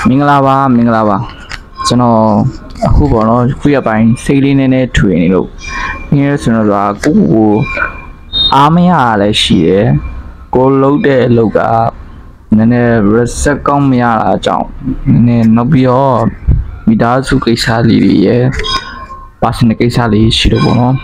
Mingalaba Channel Hubono Fuyabine Sailing in a train here's another go Amia like she go load the loga Nene Resacomia John Nobio Midazu Kisali passing the Kisali Shidobono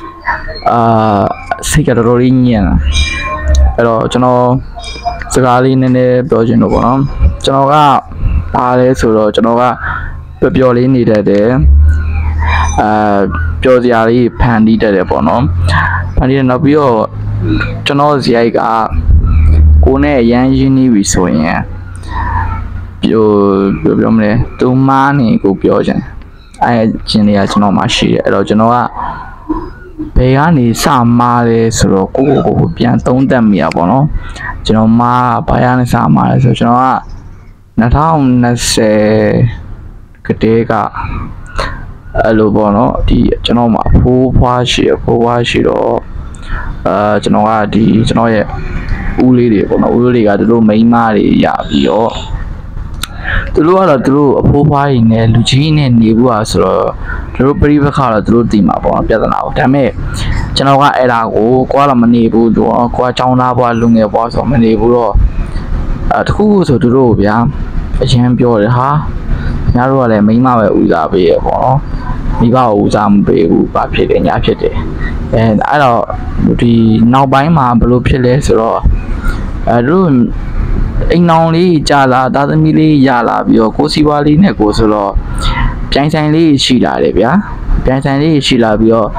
Sigarorinia Pero Channel Sagali Nene Belgian Obono Chanoga Ale Suro Chanoga Purely needed Josiali Pandy de Bono Pandy Nobio Chanoziaga Kune Yanjini Visoya Biomle Tumani Gupiojan I Genia Chanomashi Elogenoa Payani Samare Suro Pian Tondamia Bono Genoma Payani Samare Sojoa Natown Nase Katega Alubono di Genoma Puashiro Genoa di Genoa Uli Uli got the main Mari Yabio The Lua drew a Pupa in a Lucine Nibua Sro Drew Privacar drew Dimabon Piazanao Tame Genoa Elago Kuala Manibu Qua Chaunaba Lunga was on Manibu at who so to Robia a champion ha Narrow and Mima Uzabe Miba Uzam Bebu Papit and Yapete and I don't the now by my blue pillars or a room in only Jala doesn't really Yala your Cosiwali Necosolo Piansanly Shila Libya Piansanly Shila your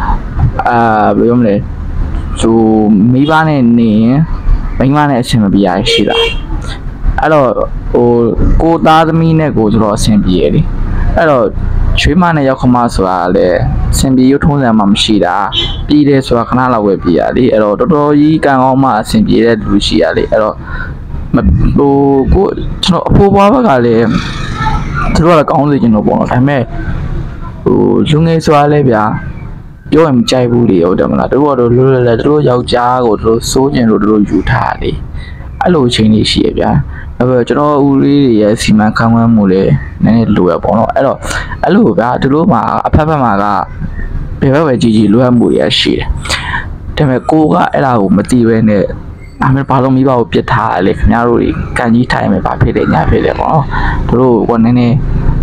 so Mibane ni Mimane Simabia Shila Hello go that mean goes lost in Bieri Hello Chimane Yakomaso Simbi you told them Shida Pide so Canala will be Ali Hello Dodo Yi can almost Simbi Luciali Hello go Puvagale through a country in Obono I may Junge so Alebia You am Jaibuli or Damala, the water, Yauja or Sojan or Utali. Hello, Chinese Shia. A virgin Uli, yes, Simakama Mule, Nene Luabono. Hello, Luma, a Papa Maga, Peva Gigi Luamuya she. Temacoga, Ella, Mati, I'm a Palomiba Pieta, like Narui, can you time if I pay the Yapede? Through one any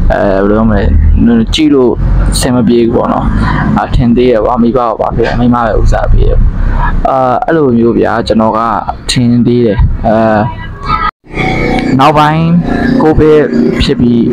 Chilo Semabig Bono. Attend the Amiba, Mima Uzabi. Hello, Yubia, Janoga, Tindi. Now buying Kobe Shibi,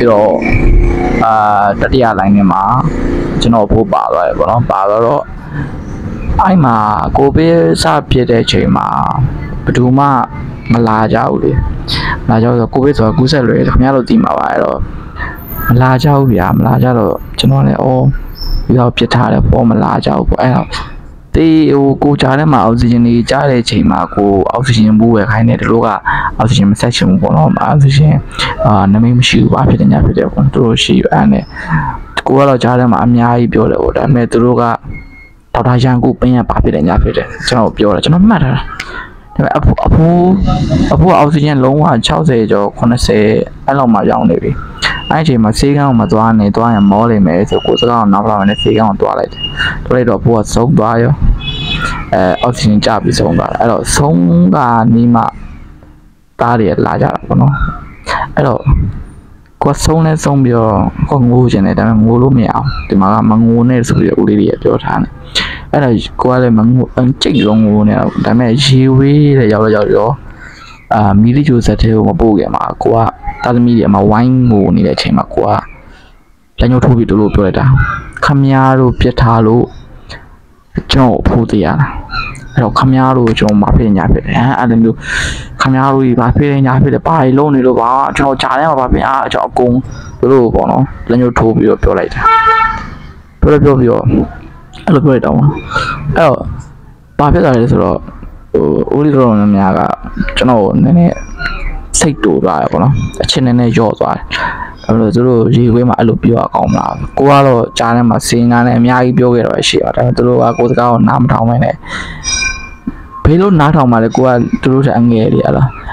Tatia Lanima, Janopo Bala, Balo. I'm a Kobe Sapie Chema, Petuma, Malaja, Laja, Kobe, or Gusel, Melody Maviro. Malaja, Malaja, Janone, oh, without Pietara, form Malaja, they go Jarema, oxygen, Jare Chema, go oxygen boo, kind of loga, oxygen section, one oxygen, Namim shoe, rapid and rapid control, she and Kuala Jarema, Amia, Biola, I met the loga. Tajangu punya papi dan yapit, jangan biar jangan marah. Aku oksigen long jauh saja, kena se, alam macam ni. Aje masih kan tuan yang mole me, so kuasa nak mana sekarang tuan lagi. Tuan itu buat sok doa yo, oksigen capai sok doa. Elo sok ni mak tadi lajar kono. Elo kuasa ni sok biar kau nguru je ni, tapi nguru miau. Di mana nguru ni sebenarnya uli dia biar thang. Elo kuala cek nguru ni, tapi jiwi le jauh. Mili juga tu mabu ke mak kuah. Tadi mili mak wine nguru ni le cek mak kuah. Jangan tuh dulu biar dah. Kamiaru pietalu, jauh putih ya. Elo kamiaru jauh mapi nyapit. Ada tu kamiaru mapi nyapit. Pai lo ni lo bawa jauh caranya mapi jauh kong dulu bono. Jangan tuh biar dah. Biar. Elo biar dah. Elo mapi dah itu lo. Uli lo ni agak jauh ni satu lah bono. Cina ni jauh tu. Kalau dulu jiwa mak lu biar kau malah. Kuah lo cara masih ngane miai biar kira sih. Ada dulu aku tahu 6 tahun mana. Belum 6 tahun malah kuah dulu saya angger dia lah.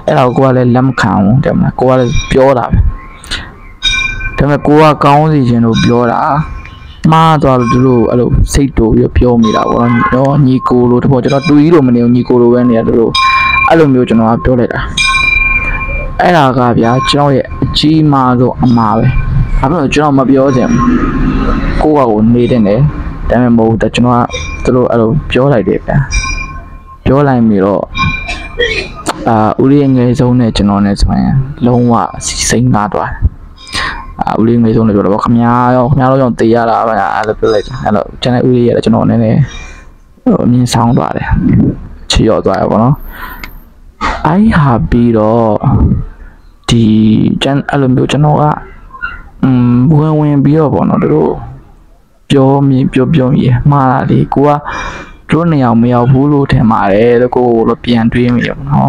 အဲ့ဒါကိုကလည်းလက်မခံဘူးတဲ့မလားကိုကလည်းပြောတာပဲဒါပေမဲ့ကိုကကောင်းစီခြင်းလို့ပြောတာမှားသွားလို့သူတို့အဲ့လိုစိတ်တူပြီးပြောမိတာပေါ့နော်ညီကိုလို့တဘောကျွန်တော်တူကြီးလို့မနေဘူးညီကိုလိုပဲနေရသူတို့အဲ့လိုမျိုးကျွန်တော်ကပြောလိုက်တာအဲ့ဒါကဗျာကျွန်တော်ရဲ့အကြီးမားဆုံးအမှားပဲဘာဖြစ်လို့ကျွန်တော်မပြောချင်ကိုကကိုနေတဲ့တယ်ဒါပေမဲ့မဟုတ်တော့ကျွန်တော်ကသူတို့အဲ့လိုပြောလိုက်တယ်ဗျာပြောလိုက်ပြီးတော့ဦးလေးငယ်ဆုံးနဲ့ကျွန်တော်နဲ့ဆိုရင်လုံးဝစိတ်ငါသွားတယ်ဦးလေးငယ်ဆုံးလည်းပြောတော့ခမားရောကြောင့်တေးရတာဗျာအဲ့လိုပြောလိုက်တယ်အဲ့လိုကျွန်တော်ဦးလေးရတယ်ကျွန်တော်နည်းနည်းအမြင်ဆောင်သွားတယ်ချီရော့သွားရပါတော့အဲ့ဟာပြီးတော့ဒီကျွန်အဲ့လိုမျိုးကျွန်တော်ကဝင်ပြီးတော့ပေါ့နော်တို့ပြောရမှားတာလေကိုကတို့နေအောင်မရောက်ဘူးလို့ထင်ပါတယ်လို့ကိုလိုပြန်တွေးမိရောနော်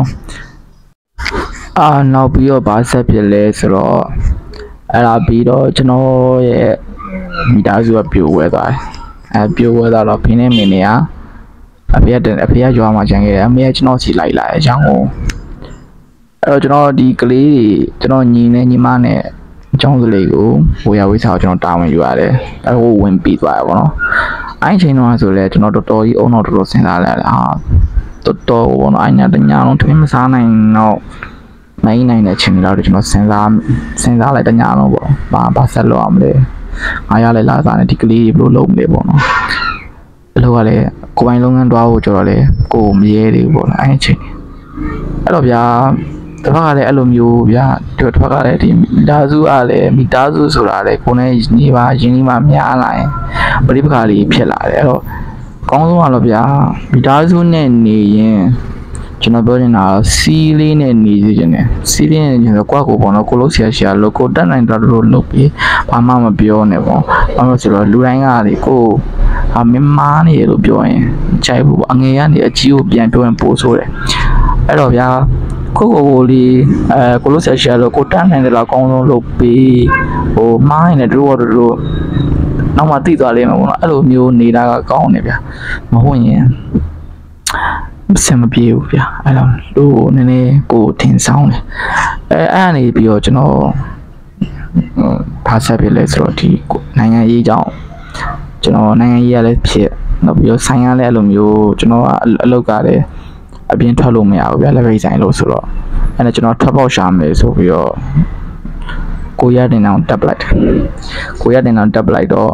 နောက်ပြီးတော့ဗာဆက်ဖြစ်လဲဆိုတော့အဲ့ဒါပြီးတော့ကျွန်တော်ရဲ့မိသားစုကပြိုဝဲသွားတယ်ပြိုဝဲသွားတော့ဖင်းနေမင်းနေကအဖေကရွာမှာကျန်ခဲ့တယ်အမေကကျွန်တော်စီလိုက်လာတဲ့အကြောင်းကိုအဲ့တော့ကျွန်တော်ဒီကလေးတွေကျွန်တော်ညီနဲ့ညီမနဲ့အကြောင်းကလေးကိုဝေယဝိစာကိုကျွန်တော်တာဝန်ယူရတယ်အဲ့ဒါကိုဝင်ပြီးသွားရပါတော့အဲ့ချိန်တော့ဆိုလဲကျွန်တော်တော်တော်ကြီးအုံတော့တော်တော်စဉ်းစားလိုက်တယ်တော်တော်ဘောနော်အညာတညာလုံးထွေးမစားနိုင်တော့နိုင်တဲ့ချိန်တော့ကျွန်တော်စဉ်းစားလိုက်တညာလုံးပေါ့ဘာဆက်လို့အောင်မလဲငါရလဲလာစားနေဒီကလေးဘယ်လိုလုပ်မလဲပေါ့နော်အလုပ်ကလည်းကိုယ်ပိုင်လုပ်ငန်းတွားဖို့ကြတော့လေကိုမရဲသေးဘူးပေါ့နော်အဲ့ချိန်အဲ့တော့ဗျာတစ်ဖက်ကလည်းအဲ့လိုမျိုးဗျာတစ်ဖက်ကလည်းဒီမိသားစုကလည်းမိသားစုဆိုတာလေကိုယ်နဲ့ညီပါရင်းနှီးမှများလာရင်ပရိပခါလေးဖြစ်လာတယ်အဲ့တော့ကောင်းဆုံးကတော့ဗျာမိသားစုနဲ့နေရင်ကျွန်တော်ပြောနေတာစီးလေးနဲ့နေစီခြင်းနဲ့စီးလေးနဲ့နေဆိုကွာကိုပေါ့နော်ကိုလို့ဆရာလို့ကိုတက်နိုင်တော့လို့လုပ်ပြီးဘာမှမပြောနဲ့ပေါ့ဘာလို့ဆိုတော့လူတိုင်းကလေကိုမင်းမားနေလို့ပြောရင်ကြိုက်ဘူးပေါ့အငယ်ကနေအကြီးကိုပြန်ပြောရင်ပို့ဆိုးတယ်အဲ့တော့ဗျာကိုလေးကိုလို့ဆရာလို့ကိုတက်နိုင်တယ်လားအကောင်းဆုံးလုပ်ပြီးမားရင်လည်းတို့နောက်မှသိသွားလိမ့်မယ်ပေါ့နော်အဲ့လိုမျိုးနေတာကကောင်းတယ်ဗျာမဟုတ်ရင်စမပြေဘူးဗျာအဲ့တော့တို့နည်းနည်းကိုထင်ဆောင်တယ်အဲ့အနေပြီးတော့ကျွန်တော်ဘာဆက်ဖြစ်လဲဆိုတော့ဒီနိုင်ငံရေးကြောင့်ကျွန်တော်နိုင်ငံရေးရလည်းဖြစ်နောက်ပြီးတော့ဆိုင်ရလည်းအဲ့လိုမျိုးကျွန်တော်ကအလုပ်ကလည်းအပြင်ထွက်လို့မရဘူးဗျာလက်ပိတ်ဆိုင်လို့ဆိုတော့အဲ့ဒါကျွန်တော်ထွက်ပေါက်ရှာမယ်ဆိုပြီးတော့ကိုရတင်အောင်တက်ပလိုက်တော့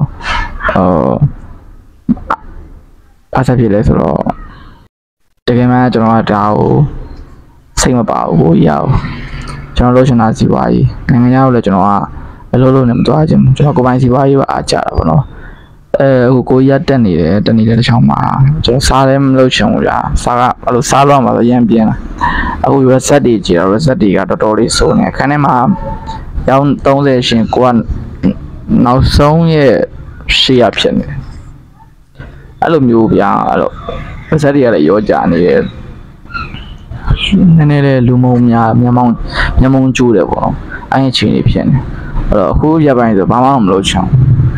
အားဆက်ဖြစ်လဲဆိုတော့တကယ်မှကျွန်တော်ကဒါကိုစိတ်မပါဘူးကိုရအောင်ကျွန်တော်လှုပ်ရှင်တာစီပွားရေးနိုင်ငံခြားကိုလည်းကျွန်တော်ကအလုပ်လုပ်နေမသွားခြင်းကျွန်တော်ကိုပိုင်စီပွားရေးကအားကြတာပေါ့နော်ဟိုကိုရတက်နေတယ်တစ်ချောင်းမှာကျွန်တော်စားလည်းမလုပ်ချင်ဘူးဗျာစားကအဲ့လိုစားလို့မှဆိုရမ်းပြင်းလာအခု reset တွေကြည့်တော့ reset တွေကတော်တော်လေးစိုးနေခန်းထဲမှာရောင်း30ရှင်ကိုကနောက်ဆုံးရဲ့ရှေ့ရဖြစ်နေအဲ့လိုမျိုးဗျာအဲ့လို reset တွေကလည်းရောကြနေတယ်နည်းနည်းလေးလူမုံများမျက်မှောင်ကျိုးတယ်ပေါ့နော်အဲ့အချိန်လေးဖြစ်နေအဲ့တော့အခုရပိုင်းဆိုဘာမှမလုပ်ချင်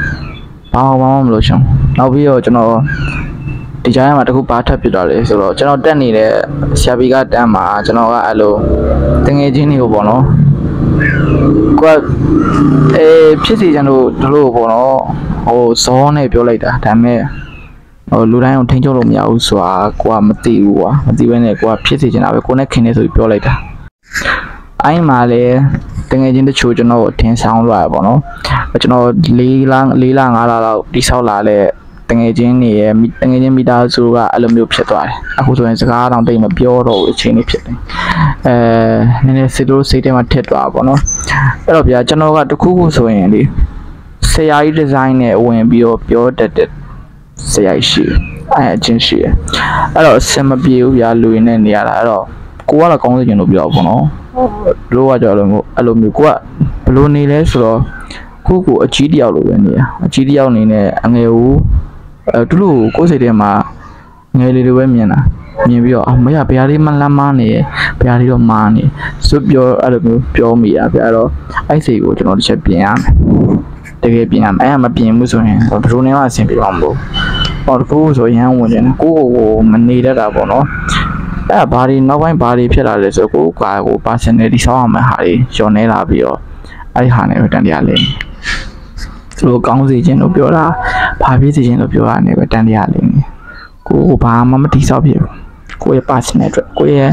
နောက်ပြီးတော့ကျွန်တော်ဒီကြားထဲမှာတခုဘာထပ်ပြတာလဲဆိုတော့ကျွန်တော်တက်နေတဲ့ဆရာဘီကတန်းမှာကျွန်တော်ကအဲ့လိုတငယ်ချင်းတွေကိုပေါ့နော်ကိုကဖြစ်စီချင်လို့တို့ပေါ့နော်ဇောနဲ့ပြောလိုက်တာဒါပေမဲ့လူတိုင်းကိုထိန်းချုပ်လို့မရဘူးဆိုတာကိုကမသိဘူးကွာမသိဘဲနဲ့ကိုကဖြစ်စီချင်တာပဲကိုနဲ့ခင်နေဆိုပြီးပြောလိုက်တာအဲ့မှာလေတငယ်ချင်းတချို့ကျွန်တော်ထင်ဆောင်လာရပေါ့နော်ကျွန်တော်4လ5လလောက်တိဆောက်လာတဲ့တငယ်ချင်းတွေရဲ့တငယ်ချင်းမိသားစုကအဲ့လိုမျိုးဖြစ်သွားတယ်အခုဆိုရင်စကားတောင်တိတ်မပြောတော့ဘူးအချိန်လေးဖြစ်တယ်နည်းနည်းစိတ်ထဲမှာထစ်သွားပါပေါ့နော်အဲ့တော့ဗျာကျွန်တော်ကတခုခုဆိုရင်လေဆရာကြီးဒီဇိုင်းနဲ့ဝင်ပြီးတော့ပြောတတ်တဲ့ဆရာကြီးရှိအဲ့အချင်းရှိအဲ့တော့စင်မပြေဘူးဗျာလူရင်းနဲ့နေရတာအဲ့တော့ကိုကတော့ကောင်းစေချင်လို့ပြောပေါ့နော်လို့ကကြောက်လို့အဲ့လိုမျိုးကိုကဘလို့နေလဲဆိုတော့ကိုအကြီးတယောက်လိုပဲနေရအကြီးတယောက်နေနဲ့အငယ်ကိုတူလို့ကိုယ်စိတ်ထဲမှာငယ်လေးတွေပဲမြင်ပြီးတော့မရဘယ်ဟာလေးမှလမ်းမနေဘယ်ဟာလေးတော့မာနေစွပြောအဲ့လိုမျိုးပြောမိရဗျာအဲ့တော့အဲ့စိတ်ကိုကျွန်တော်တစ်ချက်ပြင်ရမယ်တကယ်ပြင်ရမယ်အဲ့မပြင်ဘူးဆိုရင်ဘယ်လိုနဲ့မှအဆင်ပြေမှာမဟုတ်ဘူးတခုဆိုရမ်းဝင်တယ်ကိုမနေတတ်တာပေါ့နော်ဘာတွေနောက်ပိုင်းဘာတွေဖြစ်လာလဲဆိုကို personality ဆောင်းအောင်မဲ့ဟာတွေညှော်နေလာပြီးတော့အဲ့ဒီဟာနဲ့ပဲတန်တရားလေးသူတို့ကောင်းစေခြင်းလို့ပြောတာဘာဖြစ်စေခြင်းလို့ပြောတာနဲ့ပဲတန်တရားလေးကိုဘာမှမတိဆောက်ဖြစ်ဘူးကိုရဲ့ personal အတွက်ကိုရဲ့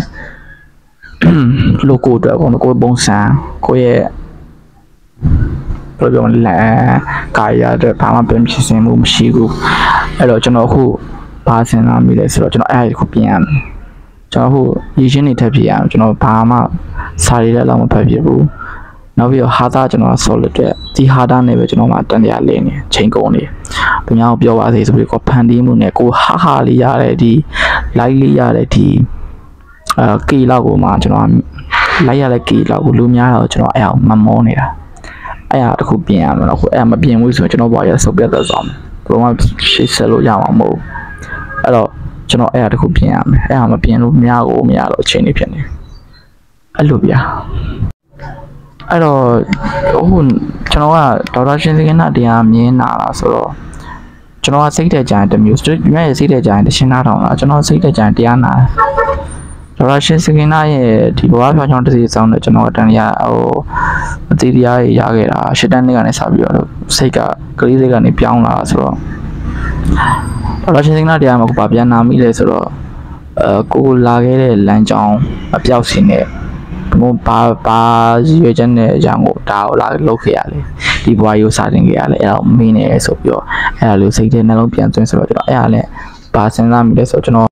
logo အတွက်ကိုပုံစံကိုရဲ့ဘယ်လိုပြောမလဲကာယအတွက်ဘာမှပြင်ဖြစ်စင်မှုမရှိဘူးအဲ့တော့ကျွန်တော်အခုဘာစဉ်းစားမိလဲဆိုတော့ကျွန်တော်အဲ့ဒီခုပြင်ရမယ်ကျွန်တော်အခုရည်ရှင်းနေထပ်ပြရအောင်ကျွန်တော်ဘာမှစာရေးလည်းလောက်မဖတ်ဖြစ်ဘူးနောက်ပြီးတော့ဟာသားကျွန်တော်ဆော်လို့တဲ့ဒီဟာသားနဲ့ပဲကျွန်တော်မှတန်တရားလေးနေချိန်ကုန်နေသူများပြောပါစေဆိုပြီးကိုဖန်တီးမှုနဲ့ကိုဟာလေးရတဲ့ဒီ light လေးရတဲ့ဒီကီလောက်ကိုမှကျွန်တော်လိုက်ရတဲ့ကီလောက်ကိုလူများတော့ကျွန်တော်အဲ့အောင်မမောနေတာအဲ့ဟာတခုပြင်ရမယ်တော့ခုအဲ့မပြင်ဘူးဆိုရင်ကျွန်တော်ဘာရဆုပ်ပြတ်သက်သွားမယ်ဘယ်တော့မှရှေ့ဆက်လို့ရမှာမဟုတ်အဲ့တော့ကျွန်တော်အဲ့ဟာတခုပြင်ရမယ်အဲ့ဟာမပြင်လို့မရတော့အချိန်လေးဖြစ်နေအဲ့လိုဗျာအဲ့တော့ဟိုကျွန်တော်ကဒေါက်တာရှင်စကင်နာတရားမြင်လာတာဆိုတော့ကျွန်တော်ကစိတ်တဲ့ကြရင်တစ်မျိုးမြဲစိတ်တဲ့ကြရင်တရှင်းသားတောင်လားကျွန်တော်စိတ်တဲ့ကြရင်တရားနာဒေါက်တာရှင်စကင်နာရဲ့ဒီဘဝဖြောင်းချောင်းတစ်စီဆောင်နဲ့ကျွန်တော်အတန်ရအသေးတရားရခဲ့တာရှစ်တန်းနှစ်ကနေစပြီးတော့စိတ်ကကလေးစိတ်ကနေပြောင်းလာဆိုတော့ဒေါက်တာရှင်စကင်နာတရားမှာကိုပြန်နာမိလဲဆိုတော့ကိုလာခဲ့တဲ့လမ်းကြောင်းအပြောက်စင်တဲ့ဘာရွေးချက်နဲ့အကြောင်းကိုဒါကိုလာလုပ်ခဲ့ရလေဒီဘွားရိုးစာတင်ခဲ့ရလေအဲ့တော့မင်းနေဆိုပြီးတော့အဲ့ဒါလေးစိတ်ထဲနှလုံးပြန်သွင်းဆိုတော့ကျွန်တော်အဲ့ဒါနဲ့ဘာစဉ်းစားမိလဲဆိုတော့ကျွန်တော်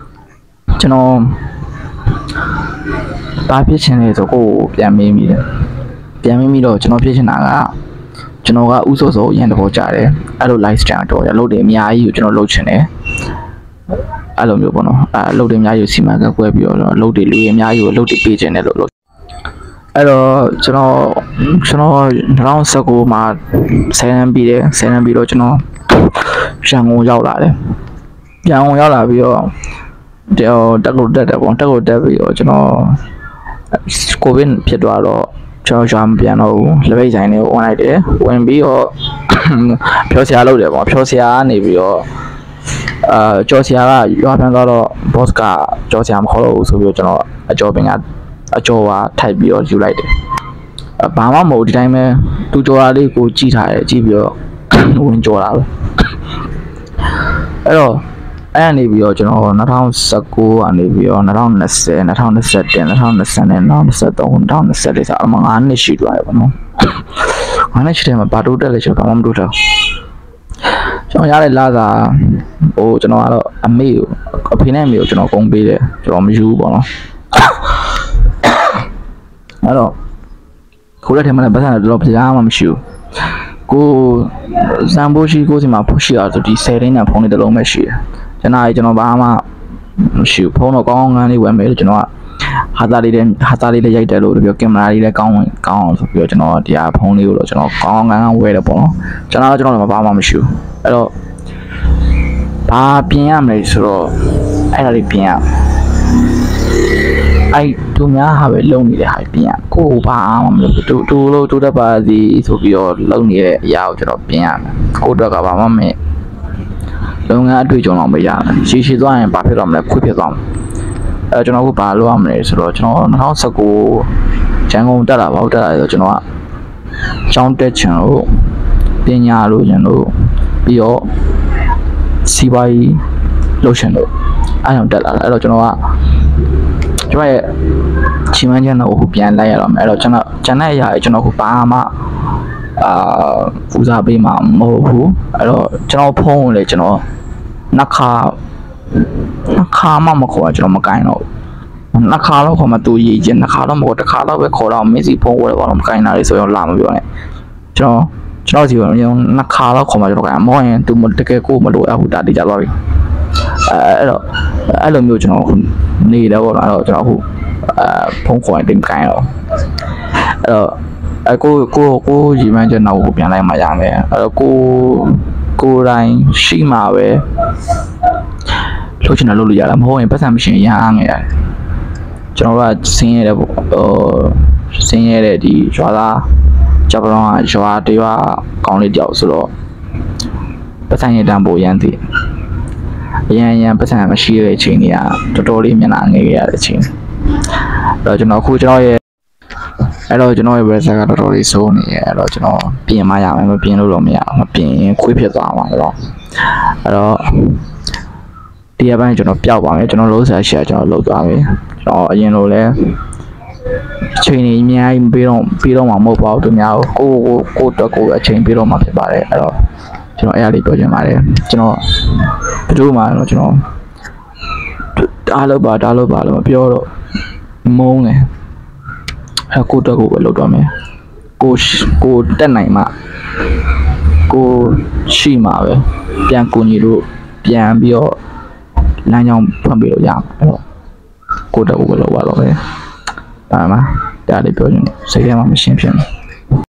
ဘာဖြစ်ချင်လဲဆိုကိုပြန်မေးမိတယ်ပြန်မေးမိတော့ကျွန်တော်ဖြစ်ချင်တာကကျွန်တော်ကဥဆိုဆိုအရင်တဘောကြတယ်အဲ့လို live stream တော့ရလုပ်တယ်အများကြီးကိုကျွန်တော်လုပ်ချင်တယ်အဲ့လိုမျိုးပေါ့နော်အဲ့လုပ်တယ်အများကြီးစီမံကကွဲပြီးတော့လုပ်တယ်လူတွေအများကြီးကိုလုပ်တယ်ပေးခြင်းတယ်လို့အဲ့တော့ကျွန်တော်2019မှာ10 နန်းပြီးတယ်10 နန်းပြီးတော့ကျွန်တော်ရန်ကုန်ရောက်လာတယ်ရန်ကုန်ရောက်လာပြီးတော့တက်ကိုတက်တယ်ပေါ့တက်ကိုတက်ပြီးတော့ကျွန်တော်ကိုဗစ်ဖြစ်သွားတော့ကျွန်တော်ရွာမပြန်တော့ဘူးလက်ပိတ်ဆိုင်တွေကိုဝင်လိုက်တယ်ဝင်ပြီးတော့ဖြောဆရာလုပ်တယ်ပေါ့ဖြောဆရာကနေပြီးတော့ကျော်ဆရာကရွာပြန်သွားတော့ boss ကကျော်ဆရာမခေါ်တော့ဘူးဆိုပြီးတော့ကျွန်တော်အကျော်ပင်ကအကျော်ပါထိုက်ပြီးတော့ယူလိုက်တယ်ဘာမှမဟုတ်ဒီတိုင်းပဲသူကျော်တာလေးကိုကြည့်ထားတယ်ကြည့်ပြီးတော့ဝင်ကျော်တာပဲအဲ့တော့အဲ့ကနေပြီးတော့ကျွန်တော်2019ကနေပြီးတော့2020 2021 2020နဲ့2023 2024ဆိုအမှ9နှစ်ရှိသွားတယ်ပေါ့နော်9နှစ်ရှိတယ်မှာဘာတိုးတက်လဲဆိုတော့ဘာမှမတိုးတက်ကျွန်တော်ရတဲ့လာစာဟိုကျွန်တော်ကတော့အမေကိုအဖေနဲ့အမေကိုကျွန်တော်ကုန်ပေးတယ်ကျွန်တော်မယူဘူးပေါ့နော်အဲ့တော့ခိုးတဲ့ထဲမှာလည်းပတ်စံတော့ပြားမှမရှိဘူးကိုစံဖို့ရှိကိုစီမှာဖို့ရှိအောင်ဆိုဒီ10တင်းနဲ့ဖုန်းလေးတစ်လုံးပဲရှိတယ်ကျွန်တော်ဘာမှမရှိဘူးဖုန်းတော့ကောင်းကောင်းလေးဝယ်မယ်လို့ကျွန်တော်ကဟာသားလေးလည်းရိုက်တယ်လို့ပြောကင်မရာလေးလည်းကောင်းအောင်ဆိုပြီးတော့ကျွန်တော်ဒီဖုန်းလေးကိုတော့ကျွန်တော်ကောင်းကောင်းဝယ်တယ်ပေါ့နော်ကျွန်တော်လည်းဘာမှမရှိဘူးအဲ့တော့ဘာပြင်ရမလဲဆိုတော့အဲ့ဒါလေးပြင်ရအဲ့သူများဟာပဲလုံနေတဲ့ဟာပြင်ရကိုဘာမှမလုပ်တူလို့တူတတ်ပါစီဆိုပြီးတော့လုံနေတဲ့အရာကိုကျွန်တော်ပြင်ရမယ်ကိုတော့ကဘာမှမလုပ်ငန်းအတွေ့အကြုံတော့မရဘူးရှည်သွားရင်ဘာဖြစ်တော့မလဲခွေးဖြစ်သွားမှာကျွန်တော်ကဘာလုပ်ရမလဲဆိုတော့ကျွန်တော်2019ရန်ကုန်တက်လာပါတက်လာဆိုကျွန်တော်ကကျောင်းတက်ချင်လို့ပညာလို့ကျွန်တော်ပြီးတော့စီးပွားရေးလုပ်ချင်လို့အဲ့ကြောင့်တက်လာတာအဲ့တော့ကျွန်တော်ရဲ့ချီမန်းချန်တော့ဟိုပြန်လိုက်ရတော့မယ်အဲ့တော့ကျွန်တော်ကျန်တဲ့အရာကျွန်တော်ဟိုဘာမှဦးစားပေးမှာမဟုတ်ဘူးအဲ့တော့ကျွန်တော်ဖုန်းကိုလေကျွန်တော်နှစ်ခါမှမခေါ်ကျွန်တော်မကိုင်းတော့နှစ်ခါတော့ခေါ်မှသူရေးချင်းနှစ်ခါတော့မဟုတ်တစ်ခါတော့ပဲခေါ်တော့မင်းစီဖုန်းဝယ်တော့မကိုင်းတာလေဆိုရင်လာမပြောနဲ့ကျွန်တော်စီကနှစ်ခါတော့ခေါ်မှကျွန်တော်ကိုင်းမောရင်သူတကယ်ကိုမလို့အခုဒါတိကျသွားပြီအဲ့တော့အဲ့လိုမျိုးကျွန်တော်နေတယ်ပေါ့နော်အဲ့တော့ကျွန်တော်အခုဖုန်းခေါ်ရင်တင်ကိုင်းတော့အဲ့တော့ကိုရီမန်းကျနောက်ကိုပြန်လိုက်မှရမယ်အဲ့တော့ကိုတိုင်းရှိမှာပဲလုပ်ချင်တာလုပ်လို့ရတာမဟုတ်ရင်ပတ်စံမရှင်ရအားငယ်ရတယ်ကျွန်တော်ကဆင်းရဲတဲ့ဆင်းရဲတဲ့ဒီရွာသားဂျပန်ကရွာတရွာကောင်းလေးတယောက်ဆိုတော့ပတ်စံရတန်းပိုရမ်းသေးအရင်ပတ်စံမရှိတဲ့အချိန်တွေကတော်တော်လေးမျက်နှာငယ်ခဲ့ရတဲ့အချိန်အဲ့တော့ကျွန်တော်အခုကျွန်တော်ရဲ့ browser ကတော်တော်လေးစိုးနေရဲ့အဲ့တော့ကျွန်တော်ပြင်မရမယ်မပြင်လို့တော့မရဘူးမပြင်ရင်ခွေးဖြစ်သွားမှာတော့အဲ့တော့ဒီအပိုင်းကျွန်တော်ပျောက်ပါမယ်ကျွန်တော်လုံးစားရှာကျွန်တော်လုပ်သွားပြီကျွန်တော်အရင်လိုလဲအချိန်ကြီးအများကြီးပြီးတော့မှမဟုတ်ပါဘူးသူများကိုတော့ကိုအချိန်ပြီးတော့မှဖြစ်ပါတယ်အဲ့တော့ကျွန်တော်အဲ့အရာလေးပြောချင်ပါတယ်ကျွန်တော်ဘယ်လိုမှတော့ကျွန်တော်ဒါလုပ်ပါလို့မပြောတော့မုန်းတယ်အဲ့ကိုတော့ကိုပဲလုပ်တော့မယ်ကိုတက်နိုင်မှကိုရှိမှာပဲပြန်ကူညီလို့ပြန်ပြီးတော့လမ်းကြောင်းဖွင့်ပေးလို့ရမှာအဲ့တော့ကိုတော့ကိုပဲလုပ်ပါတော့ပဲဒါမှဒါလေးပြောချင်စိတ်ထဲမှာမရှင်းဖြစ်ဘူး